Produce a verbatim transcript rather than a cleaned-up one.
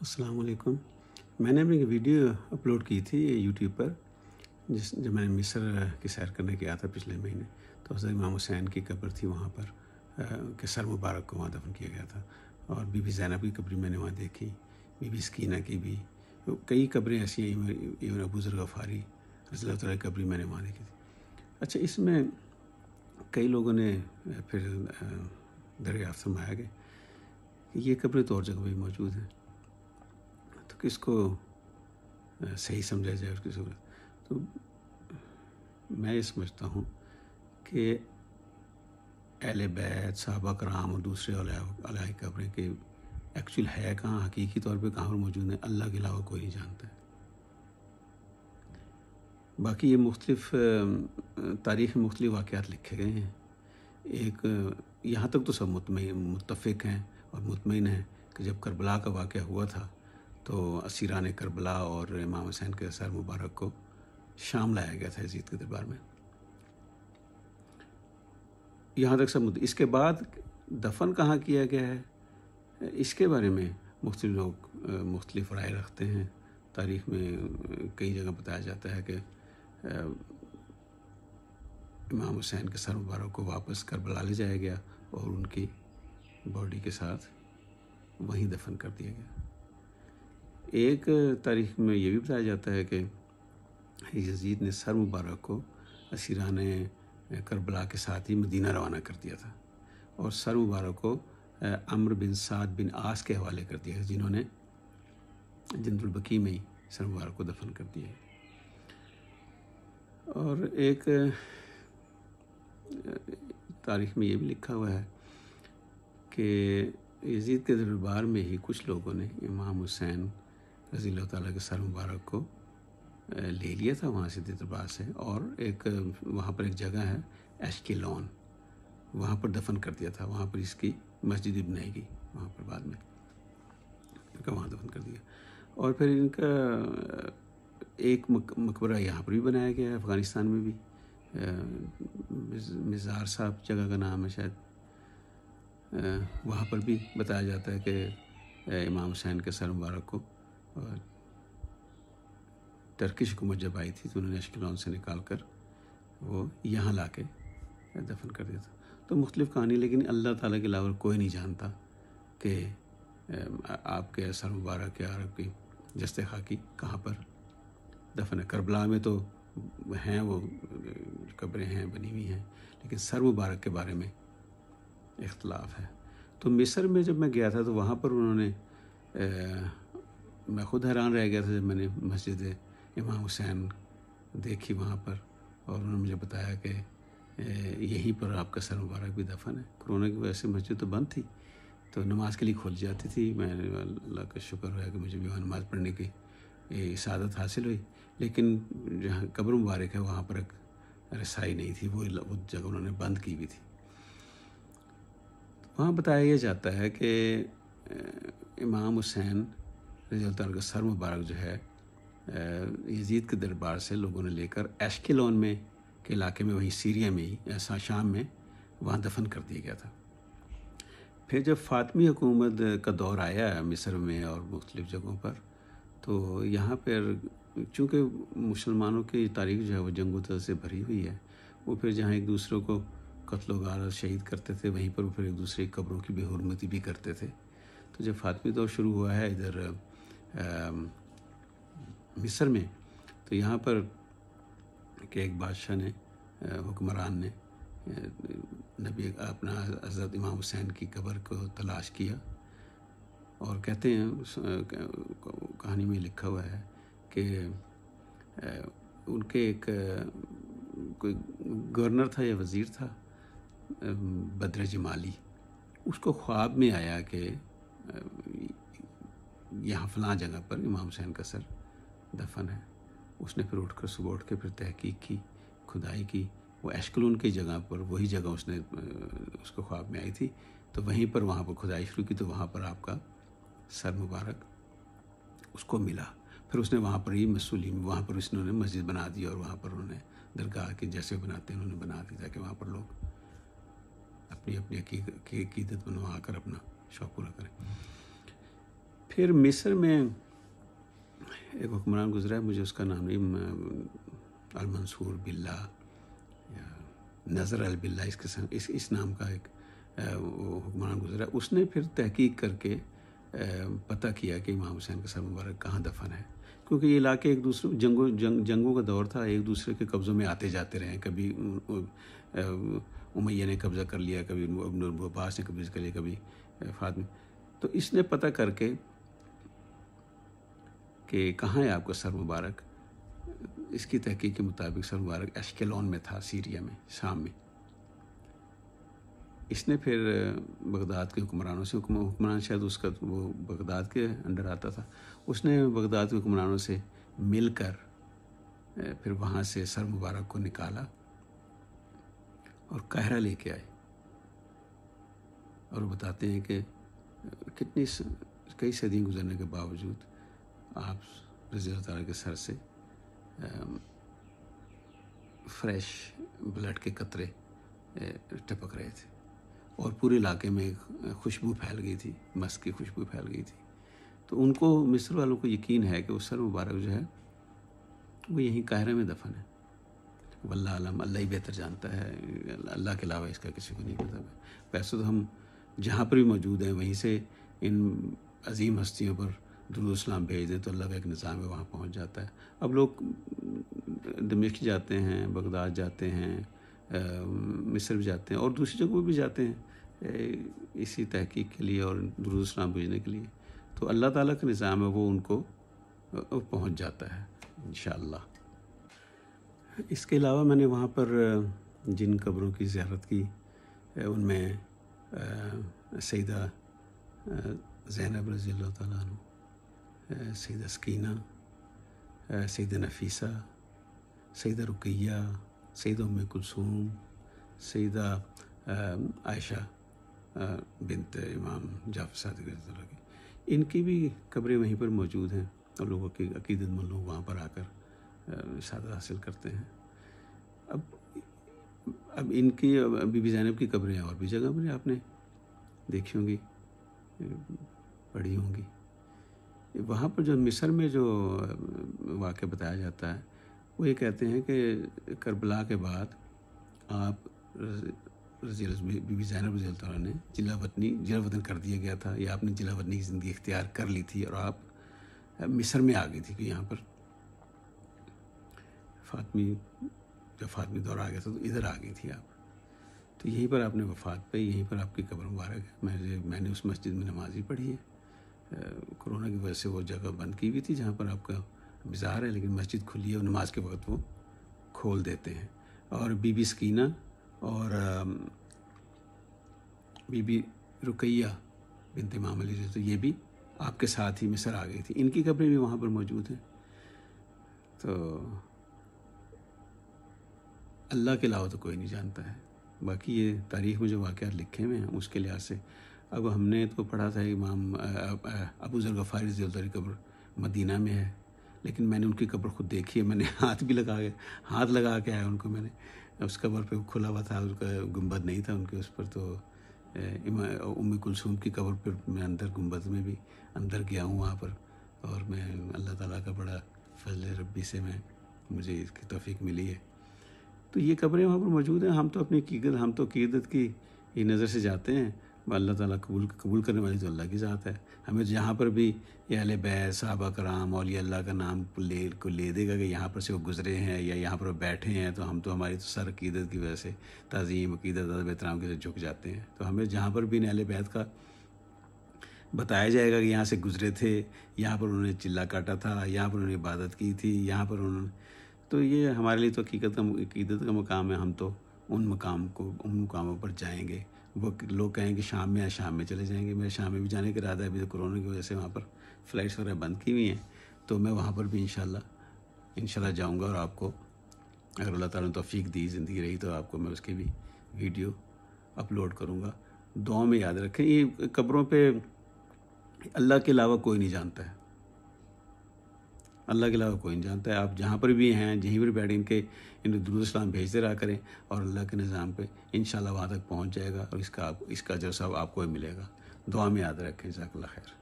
السلام علیکم. میں نے اپنی ایک ویڈیو اپلوڈ کی تھی یوٹیوب پر، جس جب میں مصر کی سیر کرنے گیا تھا پچھلے مہینے. تو حضرت امام حسین کی قبر تھی وہاں پر کہ سر مبارک کو وہاں دفن کیا گیا تھا. اور بی بی زینب کی قبر میں نے وہاں دیکھی، بی بی سکینہ کی بھی، کئی قبریں ایسی ہیں، ایون ابو ذر غفاری رضی اللہ تعالیٰ کی قبر میں نے وہاں دیکھی تھی. اچھا، اس میں کئی لوگوں نے پھر دریافت فرمایا کہ یہ قبریں تو اور جگہ بھی موجود ہیں، تو کس کو صحیح سمجھا جائے اس کی صورت. تو میں یہ سمجھتا ہوں کہ اہل بیت، صحابہ کرام اور دوسرے اولیاء کی قبریں کہ ایکچوئل ہے کہاں، حقیقی طور پہ کہاں پر موجود ہیں، اللہ کے علاوہ کوئی نہیں جانتا ہے. باقی یہ مختلف تاریخ میں مختلف واقعات لکھے گئے ہیں. ایک یہاں تک تو سب مطمئن متفق ہیں اور مطمئن ہیں کہ جب کربلا کا واقعہ ہوا تھا تو اسیران کربلا اور امام حسین کے سر مبارک کو شام لایا گیا تھا یزید کے دربار میں. یہاں تک سب. اس کے بعد دفن کہاں کیا گیا ہے، اس کے بارے میں مختلف لوگ مختلف رائے رکھتے ہیں. تاریخ میں کئی جگہ بتایا جاتا ہے کہ امام حسین کے سر مبارک کو واپس کربلا لے جایا گیا اور ان کی باڈی کے ساتھ وہیں دفن کر دیا گیا. ایک تاریخ میں یہ بھی بتایا جاتا ہے کہ یزید نے سر مبارک کو اسیران کربلا کے ساتھ ہی مدینہ روانہ کر دیا تھا اور سر مبارک کو عمرو بن سعد بن عاص کے حوالے کر دیا، جنہوں نے جنت البقیع میں ہی سر مبارک کو دفن کر دیا. اور ایک تاریخ میں یہ بھی لکھا ہوا ہے کہ یزید کے دربار میں ہی کچھ لوگوں نے امام حسین رضی اللہ تعالیٰ کے سر مبارک کو لے لیا تھا وہاں سے دربار سے، اور ایک وہاں پر ایک جگہ ہے ایشکیلون، وہاں پر دفن کر دیا تھا. وہاں پر اس کی مسجد بھی بنائی گئی وہاں پر بعد میں، ان کا وہاں دفن کر دیا. اور پھر ان کا ایک مقبرہ یہاں پر بھی بنایا گیا ہے افغانستان میں بھی، مزار صاحب جگہ کا نام ہے شاید. وہاں پر بھی بتایا جاتا ہے کہ امام حسین کے سر مبارک کو ٹرکش حکومت جب آئی تھی تو انہوں نے اشکلون سے نکال کر وہ یہاں لا کے دفن کر دیا تھا. تو مختلف کہانی، لیکن اللہ تعالیٰ کے علاوہ کوئی نہیں جانتا کہ آپ کے سر مبارک یا آپ کی جسد خاکی کہاں پر دفن ہے. کربلا میں تو ہیں، وہ قبریں ہیں بنی ہوئی ہیں، لیکن سر مبارک کے بارے میں اختلاف ہے. تو مصر میں جب میں گیا تھا تو وہاں پر انہوں نے میں خود حیران رہ گیا تھا جب میں نے مسجد امام حسین دیکھی وہاں پر، اور انہوں نے مجھے بتایا کہ یہیں پر آپ کا سر مبارک بھی دفن ہے. کرونا کی وجہ سے مسجد تو بند تھی تو نماز کے لیے کھل جاتی تھی. میں اللہ کا شکر ہے کہ مجھے بھی وہاں نماز پڑھنے کی سعادت حاصل ہوئی، لیکن جہاں قبر مبارک ہے وہاں پر ایک رسائی نہیں تھی، وہ جگہ انہوں نے بند کی ہوئی تھی. وہاں بتایا یہ جاتا ہے کہ امام حسین رضی اللہ تعالیٰ کا سر مبارک جو ہے یزید کے دربار سے لوگوں نے لے کر ایشکیلون میں کے علاقے میں، وہیں سیریا میں ہی ایسا شام میں وہاں دفن کر دیا گیا تھا. پھر جب فاطمی حکومت کا دور آیا مصر میں اور مختلف جگہوں پر، تو یہاں پر چونکہ مسلمانوں کی تاریخ جو ہے وہ جنگ و دل سے بھری ہوئی ہے، وہ پھر جہاں ایک دوسرے کو قتل و غارت شہید کرتے تھے وہیں پر وہ پھر ایک دوسرے کی قبروں کی بے حرمتی بھی کرتے تھے. تو جب فاطمی دور شروع ہوا ہے ادھر مصر میں، تو یہاں پر کہ ایک بادشاہ نے، حکمران نے نبی اپنا حضرت امام حسین کی قبر کو تلاش کیا، اور کہتے ہیں کہانی میں لکھا ہوا ہے کہ ان کے ایک کوئی گورنر تھا یا وزیر تھا بدر جمالی، اس کو خواب میں آیا کہ یہاں فلاں جگہ پر امام حسین کا سر دفن ہے. اس نے پھر اٹھ کر صبح اٹھ کے پھر تحقیق کی، کھدائی کی. وہ ایشکلون کی جگہ پر، وہی جگہ اس نے اس کو خواب میں آئی تھی، تو وہیں پر وہاں پر کھدائی شروع کی تو وہاں پر آپ کا سر مبارک اس کو ملا. پھر اس نے وہاں پر ہی مسولی میں وہاں پر اس نے مسجد بنا دی، اور وہاں پر انہوں نے درگاہ کے جیسے بناتے ہیں انہوں نے بنا دی تاکہ وہاں پر لوگ اپنی اپنی عقیدت بنوا کر اپنا شوق پورا کریں. پھر مصر میں ایک حکمران گزرا ہے، مجھے اس کا نام نہیں، المنصور باللہ یا نظر البلہ اس قسم اس اس نام کا ایک وہ حکمران گزرا. اس نے پھر تحقیق کر کے پتہ کیا کہ امام حسین کا سر مبارک کہاں دفن ہے، کیونکہ یہ علاقے ایک دوسرے جنگوں جنگ جنگوں کا دور تھا، ایک دوسرے کے قبضوں میں آتے جاتے رہے. کبھی امیہ نے قبضہ کر لیا، کبھی ابن عباس نے قبضہ کر لیا، کبھی فاطمی. تو اس نے پتہ کر کے کہ کہاں ہے آپ کا سر مبارک، اس کی تحقیق کے مطابق سر مبارک اشکلون میں تھا، سیریا میں، شام میں. اس نے پھر بغداد کے حکمرانوں سے حکمران شاید اس کا وہ بغداد کے انڈر آتا تھا، اس نے بغداد کے حکمرانوں سے مل کر پھر وہاں سے سر مبارک کو نکالا اور قاہرہ لے کے آئے. اور بتاتے ہیں کہ کتنی کئی صدیاں گزرنے کے باوجود آپ رضی اللہ تعالیٰ کے سر سے فریش بلڈ کے قطرے ٹپک رہے تھے، اور پورے علاقے میں خوشبو پھیل گئی تھی، مسک کی خوشبو پھیل گئی تھی. تو ان کو مصر والوں کو یقین ہے کہ وہ سر مبارک جو ہے وہ یہیں قاہرہ میں دفن ہے. واللہ علم، اللہ ہی بہتر جانتا ہے، اللہ کے علاوہ اس کا کسی کو نہیں پتہ. ویسے تو ہم جہاں پر بھی موجود ہیں وہیں سے ان عظیم ہستیوں پر درود و سلام بھیج دیں تو اللہ کا ایک نظام ہے، وہاں پہنچ جاتا ہے. اب لوگ دمشق جاتے ہیں، بغداد جاتے ہیں، مصر بھی جاتے ہیں اور دوسری جگہوں بھی جاتے ہیں اسی تحقیق کے لیے اور درود و سلام بھیجنے کے لیے. تو اللہ تعالیٰ کا نظام ہے، وہ ان کو پہنچ جاتا ہے انشاءاللہ. اس کے علاوہ میں نے وہاں پر جن قبروں کی زیارت کی ان میں سیدہ زینب رضی اللہ تعالیٰ عنہ، سیدہ سکینہ، سیدہ نفیسہ، سیدہ رقیہ، سیدہ ام کلثوم، سیدہ عائشہ بنت امام جعفر صادق رضی اللہ کی، ان کی بھی قبریں وہیں پر موجود ہیں اور لوگوں کے عقیدت مند لوگ وہاں پر آ کر سعادت حاصل کرتے ہیں. اب اب ان کی بی بی زینب کی قبریں اور بھی جگہ پر آپ نے دیکھی ہوں گی، پڑھی ہوں گی. وہاں پر جو مصر میں جو واقعہ بتایا جاتا ہے وہ یہ کہتے ہیں کہ کربلا کے بعد آپ رضی اللہ بی بی زینب رضی اللہ عنہ نے جلا وطنی جلا وطن کر دیا گیا تھا، یا آپ نے جلا وطنی کی زندگی اختیار کر لی تھی اور آپ مصر میں آ گئی تھی کہ یہاں پر فاطمی جب فاطمی دور آ گیا تھا تو ادھر آ گئی تھی آپ. تو یہیں پر آپ نے وفات پائی، یہیں پر آپ کی قبر مبارک ہے. میں میں نے اس مسجد میں نماز ہی پڑھی ہے. کرونا کی وجہ سے وہ جگہ بند کی ہوئی تھی جہاں پر آپ کا مزار ہے، لیکن مسجد کھلی ہے اور نماز کے وقت وہ کھول دیتے ہیں. اور بی بی سکینہ اور بی بی رقیہ بنت امام علی تو یہ بھی آپ کے ساتھ ہی مصر آ گئی تھی، ان کی قبریں بھی وہاں پر موجود ہیں. تو اللہ کے علاوہ تو کوئی نہیں جانتا ہے. باقی یہ تاریخ میں جو واقعات لکھے ہوئے ہیں اس کے لحاظ سے اب ہم نے تو پڑھا تھا امام ابو ذر غفاری رضی اللہ کی قبر مدینہ میں ہے، لیکن میں نے ان کی قبر خود دیکھی ہے. میں نے ہاتھ بھی لگا کے ہاتھ لگا کے آیا ان کو. میں نے اس قبر پہ کھلا ہوا تھا، اس کا گنبد نہیں تھا ان کے اس پر. تو ام کلثوم کی قبر پر میں اندر گنبد میں بھی اندر گیا ہوں وہاں پر، اور میں اللہ تعالیٰ کا بڑا فضل ربی سے میں مجھے اس کی توفیق ملی ہے. تو یہ قبریں وہاں پر موجود ہیں. ہم تو اپنی عقیدت ہم تو عقیدت کی ہی نظر سے جاتے ہیں. اللہ تعالیٰ قبول قبول کرنے والی تو اللہ کی ذات ہے. ہمیں جہاں پر بھی یہ اہل بیت صحابہ کرام اولیاء اللہ کا نام لے کو لے دے گا کہ یہاں پر سے وہ گزرے ہیں یا یہاں پر بیٹھے ہیں، تو ہم تو ہماری تو سر عقیدت کی وجہ سے تعظیم عقیدت ادب احترام کی وجہ سے جھک جاتے ہیں. تو ہمیں جہاں پر بھی اہل بیت کا بتایا جائے گا کہ یہاں سے گزرے تھے، یہاں پر انہوں نے چلا کاٹا تھا، یہاں پر انہوں نے عبادت کی تھی، یہاں پر انہوں نے، تو یہ ہمارے لیے تو حقیقت کا عقیدت کا مقام ہے. ہم تو ان مقام کو ان مقاموں پر جائیں گے. وہ لوگ کہیں کہ شام میں شام میں چلے جائیں گے. میرے شام میں بھی جانے کا ارادہ ہے. ابھی تو کورونا کی وجہ سے وہاں پر فلائٹس وغیرہ بند کی ہوئی ہیں، تو میں وہاں پر بھی انشاءاللہ انشاءاللہ جاؤں گا. اور آپ کو اگر اللہ تعالیٰ نے توفیق دی، زندگی رہی، تو آپ کو میں اس کی بھی ویڈیو اپلوڈ کروں گا. دعاؤں میں یاد رکھیں یہ قبروں پہ اللہ کے علاوہ کوئی نہیں جانتا ہے. اللہ کے علاوہ کوئی نہیں جانتا ہے. آپ جہاں پر بھی ہیں جہیں پر بیٹھیں ان کے ان درود السلام بھیجتے رہا کریں، اور اللہ کے نظام پہ انشاءاللہ وہاں تک پہنچ جائے گا، اور اس کا اس کا جو سب آپ کو ملے گا. دعا میں یاد رکھیں. جزاک اللہ خیر.